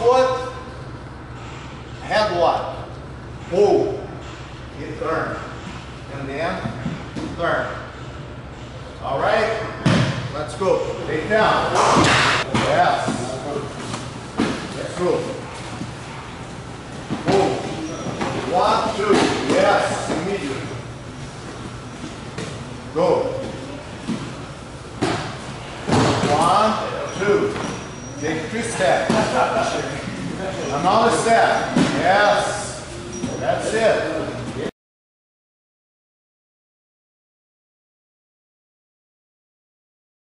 foot, head what? Move. You turn. And then turn. All right? Let's go. Take down. Yes. Let's go. Move. 1, 2. Yes. Immediately. Go. 1, 2. Take 3 steps. Another step. Yes. That's it.